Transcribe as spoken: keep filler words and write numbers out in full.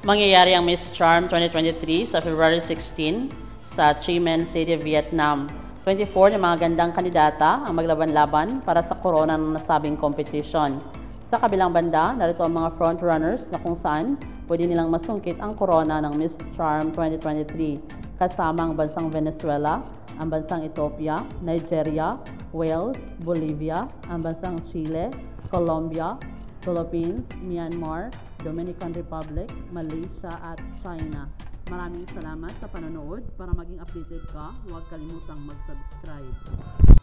Mangyayari ang Miss Charm twenty twenty-three sa February sixteen sa Chi Minh City, Vietnam. twenty-four na mga gandang kandidata ang maglaban-laban para sa corona ng nasabing competition. Sa kabilang banda, narito ang mga frontrunners na kung saan pwede nilang masungkit ang corona ng Miss Charm twenty twenty-three, kasama ang bansang Venezuela, ang bansang Ethiopia, Nigeria, Wales, Bolivia, ang bansang Chile, Colombia, Philippines, Myanmar, Dominican Republic, Malaysia at China. Maraming salamat sa panonood. Para maging updated ka, huwag kalimutang mag-subscribe.